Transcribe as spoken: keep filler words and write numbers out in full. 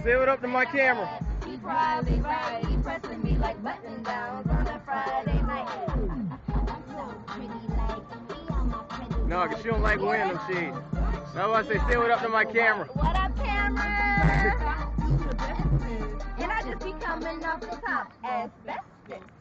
Say what up to my camera. He probably right. He pressing me like button downs on a Friday night. No, because she don't like wearing them shades. That's why I say, say what up to my camera. What up, camera? And I just be coming off the top as bestest.